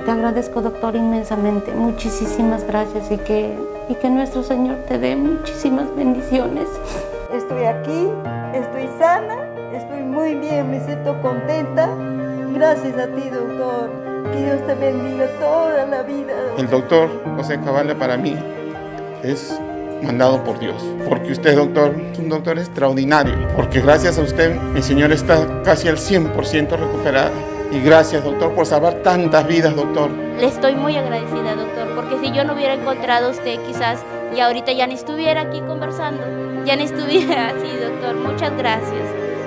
Te agradezco, doctor, inmensamente. Muchísimas gracias y que nuestro Señor te dé muchísimas bendiciones. Estoy aquí, estoy sana, estoy muy bien, me siento contenta. Gracias a ti, doctor. Que Dios te bendiga toda la vida. El doctor José Cavallo para mí es mandado por Dios, porque usted, doctor, es un doctor extraordinario, porque gracias a usted mi señora está casi al 100% recuperada. Y gracias, doctor, por salvar tantas vidas, doctor. Le estoy muy agradecida, doctor, porque si yo no hubiera encontrado a usted, quizás y ahorita ya ni estuviera aquí conversando, ya ni estuviera así, doctor. Muchas gracias.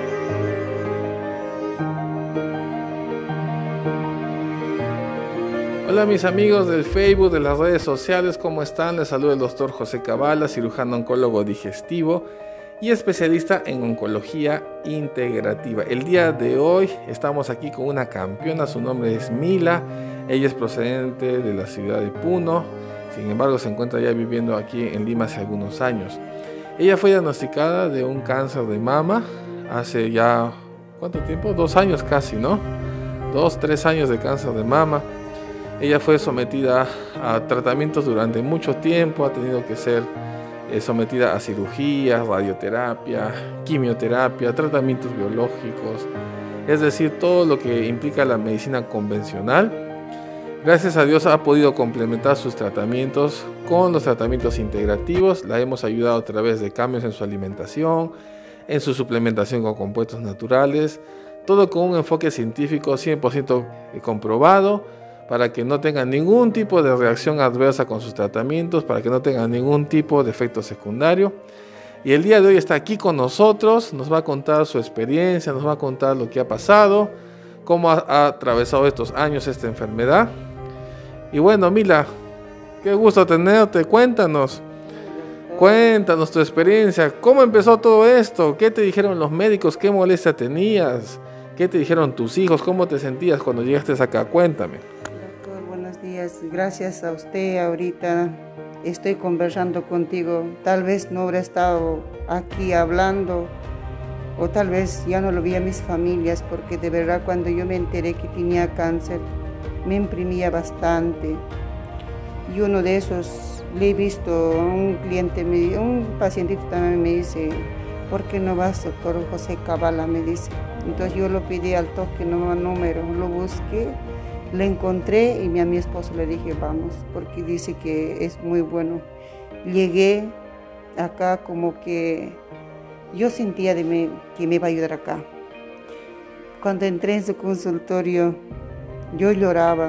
Hola mis amigos del Facebook, de las redes sociales, ¿cómo están? Les saluda el doctor José Cavallo, cirujano oncólogo digestivo y especialista en oncología integrativa. El día de hoy estamos aquí con una campeona, su nombre es Mila, ella es procedente de la ciudad de Puno, sin embargo se encuentra ya viviendo aquí en Lima hace algunos años. Ella fue diagnosticada de un cáncer de mama hace ya, ¿cuánto tiempo? 2 años casi, ¿no? 2, 3 años de cáncer de mama. Ella fue sometida a tratamientos durante mucho tiempo, ha tenido que ser sometida a cirugías, radioterapia, quimioterapia, tratamientos biológicos, es decir, todo lo que implica la medicina convencional. Gracias a Dios ha podido complementar sus tratamientos con los tratamientos integrativos. La hemos ayudado a través de cambios en su alimentación, en su suplementación con compuestos naturales, todo con un enfoque científico 100% comprobado, para que no tengan ningún tipo de reacción adversa con sus tratamientos, para que no tengan ningún tipo de efecto secundario. Y el día de hoy está aquí con nosotros, nos va a contar su experiencia, nos va a contar lo que ha pasado, cómo ha atravesado estos años esta enfermedad. Y bueno, Mila, qué gusto tenerte, cuéntanos tu experiencia, cómo empezó todo esto, qué te dijeron los médicos, qué molestia tenías, qué te dijeron tus hijos, cómo te sentías cuando llegaste acá, cuéntame. Gracias a usted. Ahorita estoy conversando contigo. Tal vez no habré estado aquí hablando, o tal vez ya no lo vi a mis familias, porque de verdad cuando yo me enteré que tenía cáncer me imprimía bastante. Y uno de esos le he visto a un cliente, un pacientito también me dice: ¿por qué no vas, doctor José Cavallo? Me dice. Entonces yo lo pedí al toque, número, lo busqué. Le encontré y a mi esposo le dije: vamos, porque dice que es muy bueno. Llegué acá como que yo sentía que me iba a ayudar acá. Cuando entré en su consultorio, yo lloraba.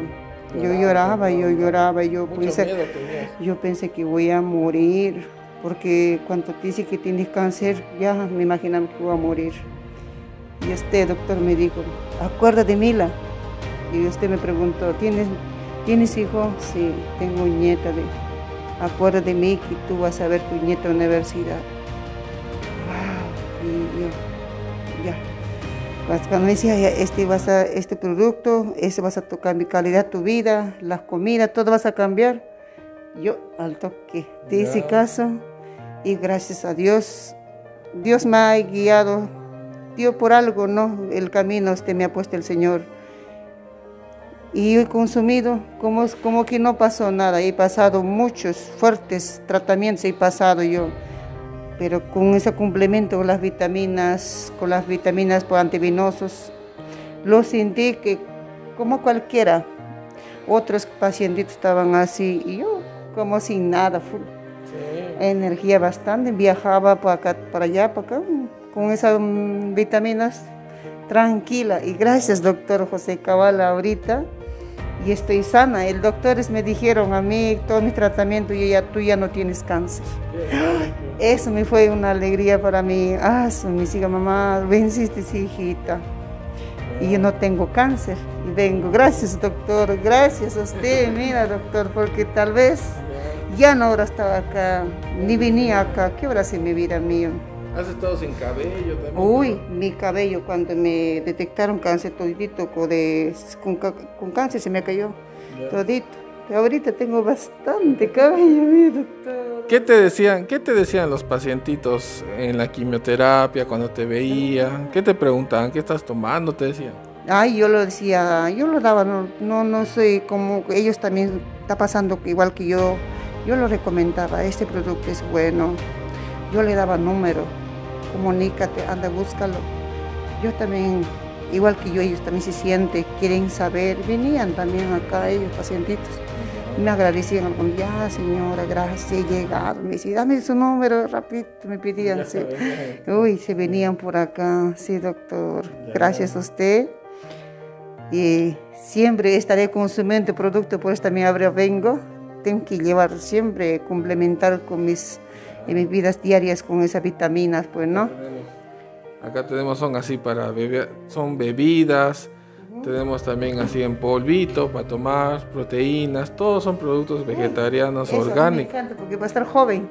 Yo pensé que voy a morir, porque cuando te dice que tienes cáncer, ya me imaginaba que voy a morir. Y este doctor me dijo: acuérdate, Mila. Y usted me preguntó: ¿tienes hijo? Sí, tengo nieta. Acuérdate de mí que tú vas a ver tu nieta en la universidad. Wow. Y yo, ya. Cuando me decía: este producto, vas a tocar mi calidad, tu vida, las comidas, todo vas a cambiar. Yo al toque te hice caso, y gracias a Dios, Dios me ha guiado. Dios por algo, ¿no? El camino me ha puesto el Señor. Y he consumido como que no pasó nada. He pasado muchos fuertes tratamientos, he pasado yo. Pero con ese complemento, con las vitaminas por antivenosos, lo sentí que como cualquiera. Otros pacientes estaban así y yo como sin nada, full. Sí. Energía bastante, viajaba para acá, para allá, para acá, con esas vitaminas, tranquila. Y gracias, doctor José Cavallo, ahorita. Y estoy sana. El doctores me dijeron a mí, todo mi tratamiento, tú ya no tienes cáncer. Eso me fue una alegría para mí. Me siga, mamá, venciste, hijita. Y yo no tengo cáncer. Y vengo, gracias, doctor, gracias a usted. Mira, doctor, porque tal vez ya no habrá estado acá, ni venía acá. ¿Qué habrá sido mi vida mío? ¿Has estado sin cabello también? Uy, mi cabello, cuando me detectaron cáncer todito, con cáncer se me cayó, todito. Pero ahorita tengo bastante cabello, mi doctor. ¿Qué te decían los pacientitos en la quimioterapia cuando te veían? ¿Qué te preguntaban? ¿Qué estás tomando? Te decían. Ay, yo lo decía, yo lo daba, no soy como ellos también está pasando igual que yo. Yo lo recomendaba, este producto es bueno. Yo le daba número, comunícate, anda, búscalo. Yo también, igual que yo, ellos también se sienten, quieren saber. Venían también acá ellos, pacientitos. Me agradecían algún día, señora, gracias, he llegado. Me decían, dame su número, rápido, me pedían. Sí. Uy, se venían por acá, sí, doctor, gracias a usted. Y siempre estaré consumiendo producto, por eso también ahora vengo. Tengo que llevar siempre, complementar con mis vidas diarias con esas vitaminas, pues, ¿no? Acá tenemos, son así para beber, son bebidas, tenemos también así en polvito para tomar, proteínas, todos son productos vegetarianos, eso orgánicos. Me encanta porque va a estar joven.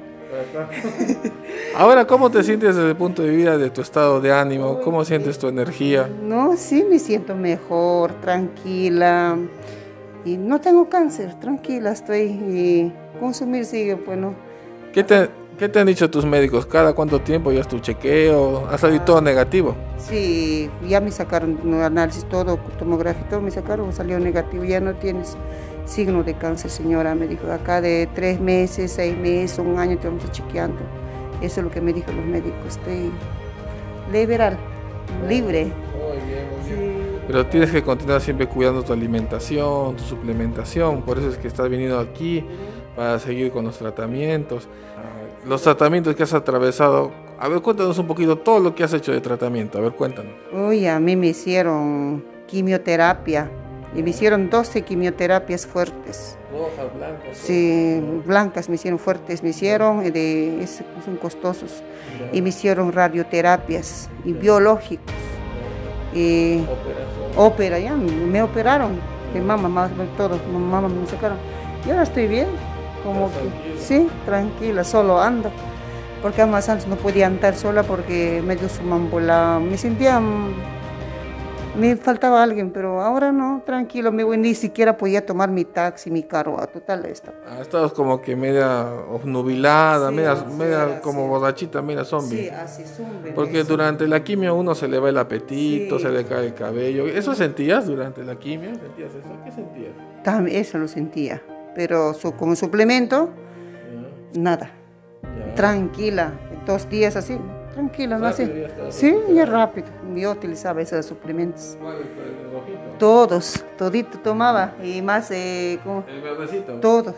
Ahora, ¿cómo te sientes desde el punto de vista de tu estado de ánimo? ¿Cómo sientes tu energía? No, sí me siento mejor, tranquila. Y no tengo cáncer, tranquila estoy. Y consumir sigue, pues no. ¿Qué te han dicho tus médicos? ¿Cada cuánto tiempo ya es tu chequeo? ¿Ha salido todo negativo? Sí, ya me sacaron análisis, todo, tomografía, todo me sacaron, salió negativo. Ya no tienes signo de cáncer, señora. Me dijo, acá de 3 meses, 6 meses, 1 año te vamos a chequeando. Eso es lo que me dijo los médicos. Estoy liberal, libre. Muy bien, muy bien. Pero tienes que continuar siempre cuidando tu alimentación, tu suplementación. Por eso es que estás viniendo aquí para seguir con los tratamientos. Los tratamientos que has atravesado. A ver, cuéntanos un poquito todo lo que has hecho de tratamiento. A ver, cuéntanos. Uy, a mí me hicieron quimioterapia. Y me hicieron 12 quimioterapias fuertes. Rojas, blancas. Sí, blancas me hicieron fuertes, me hicieron, son costosos. Y me hicieron radioterapias y biológicos. Y ópera, ya, me operaron. Mi mamá, todo, mamá me sacaron. Y ahora estoy bien, como que, sí, tranquila, solo ando. Porque además antes no podía andar sola porque medio somnambulada, me sentía, me faltaba alguien, pero ahora no, tranquilo, ni siquiera podía tomar mi taxi, mi carro, a total esta. Estabas como que media obnubilada, Sí, media como sí. borrachita, media zombie. Sí, así, zombie. Porque durante la quimio uno se le va el apetito, Sí. se le cae el cabello. ¿Eso sentías durante la quimio? ¿Sentías eso? ¿Qué sentías? También eso lo sentía, pero como suplemento, nada. Ya. Tranquila, 2 días así, tranquila, no así. Rápido, ya estaba Sí, recuperada. ya rápido. Yo utilizaba esos suplementos. ¿Cuál es el rojito? Todos, todito tomaba y más, como, El verdecito. todo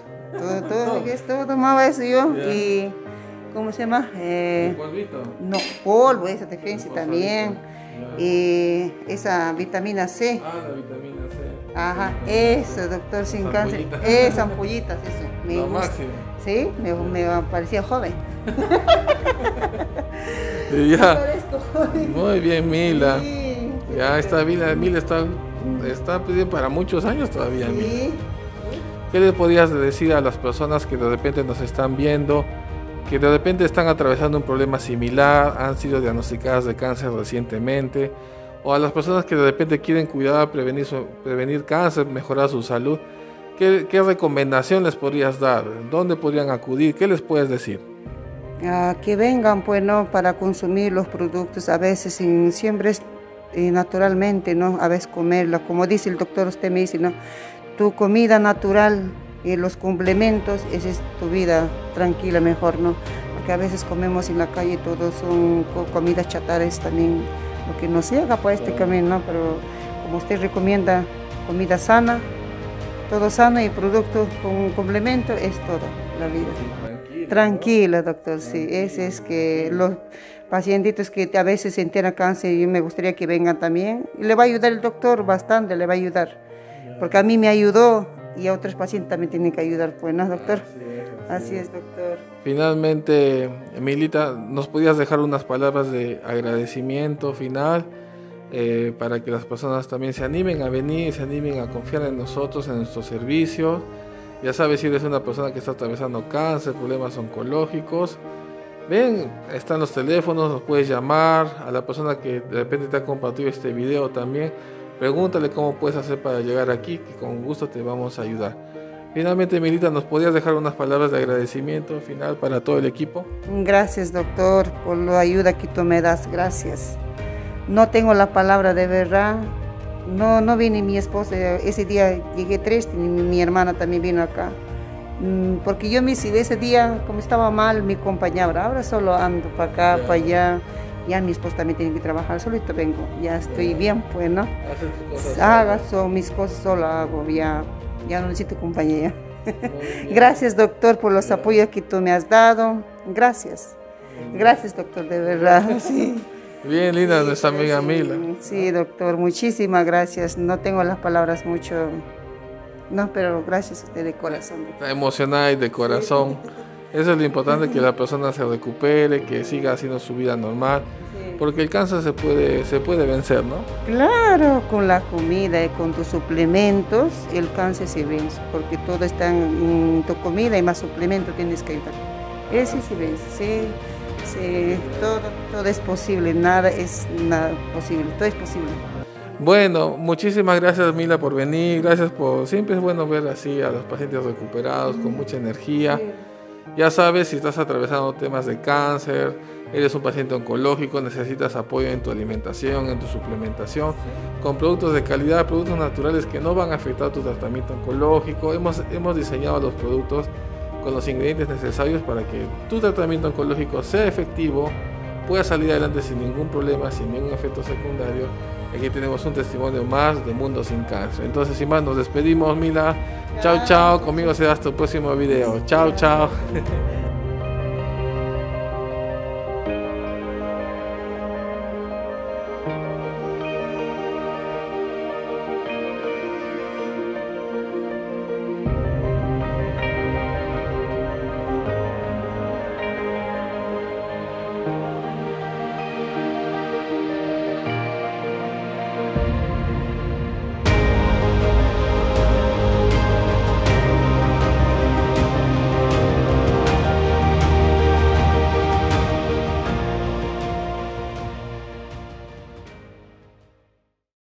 tomaba eso yo. Ya. Y, ¿cómo se llama? El polvito. No, polvo, esa defensa Polvo también. Ya. Y esa vitamina C. La vitamina C. Ajá, eso, doctor, sin cáncer. Ampollitas. Ampollitas, eso. Me Lo gusta. máximo. Sí, me parecía joven. Ya. Parezco joven. Muy bien, Mila. Sí, Ya está, Mila está pidiendo para muchos años todavía, Mila. sí. ¿Qué le podrías decir a las personas que de repente nos están viendo, que de repente están atravesando un problema similar, han sido diagnosticadas de cáncer recientemente, o a las personas que de repente quieren cuidar, prevenir cáncer, mejorar su salud? ¿Qué recomendación les podrías dar? ¿Dónde podrían acudir? ¿Qué les puedes decir? Que vengan, pues, ¿no? Para consumir los productos, a veces siempre es naturalmente, ¿no? A veces comerlos, como dice el doctor, usted me dice, ¿no? Tu comida natural y los complementos, esa es tu vida tranquila, mejor, ¿no? Porque a veces comemos en la calle, todos son comidas chatarras también, lo que nos llega para este camino, ¿no? Pero como usted recomienda, comida sana, todo sano y productos con complemento, es todo la vida. Tranquila, doctor, sí. Ese es que los pacientitos que a veces se enteran cáncer, y me gustaría que vengan también. Y le va a ayudar el doctor bastante, le va a ayudar. Porque a mí me ayudó y a otros pacientes también tienen que ayudar, pues, ¿no, doctor? Así es, doctor. Finalmente, Emilita, ¿nos podías dejar unas palabras de agradecimiento final para que las personas también se animen a venir, se animen a confiar en nosotros, en nuestros servicios? Ya sabes, si eres una persona que está atravesando cáncer, problemas oncológicos, ven, están los teléfonos, nos puedes llamar. A la persona que de repente te ha compartido este video también, pregúntale cómo puedes hacer para llegar aquí, que con gusto te vamos a ayudar. Finalmente, Emilita, ¿nos podrías dejar unas palabras de agradecimiento final para todo el equipo? Gracias, doctor, por la ayuda que tú me das, gracias. No tengo la palabra de verdad, No vine mi esposa, ese día llegué triste, mi hermana también vino acá. Porque yo ese día, como estaba mal, me acompañaba. Ahora solo ando para acá, para allá. Ya mi esposo también tiene que trabajar, solito vengo. Ya estoy bien, pues, ¿no? Hago mis cosas, solo hago, ya no necesito compañía. Gracias, doctor, por los apoyos que tú me has dado. Gracias. Gracias, doctor, de verdad. Sí. Bien linda nuestra amiga Mila. Sí, doctor, muchísimas gracias. No tengo las palabras mucho, no, pero gracias a usted de corazón. Está emocionada y de corazón. Eso es lo importante, que la persona se recupere, que siga haciendo su vida normal, porque el cáncer se puede vencer, ¿no? Claro, con la comida y con tus suplementos, el cáncer se vence, porque todo está en tu comida y más suplemento tienes que ayudar. Ese se vence, sí, todo es posible, nada es posible, todo es posible. Bueno, muchísimas gracias, Mila, por venir. Gracias por... Siempre es bueno ver así a los pacientes recuperados, con mucha energía. Sí. Ya sabes, si estás atravesando temas de cáncer, eres un paciente oncológico, necesitas apoyo en tu alimentación, en tu suplementación, con productos de calidad, productos naturales que no van a afectar tu tratamiento oncológico. Hemos diseñado los productos con los ingredientes necesarios para que tu tratamiento oncológico sea efectivo, pueda salir adelante sin ningún problema, sin ningún efecto secundario. Aquí tenemos un testimonio más de Mundo Sin Cáncer. Entonces, sin más, nos despedimos, Mila. Chao, chao. Conmigo será hasta el próximo video. Chao, chao.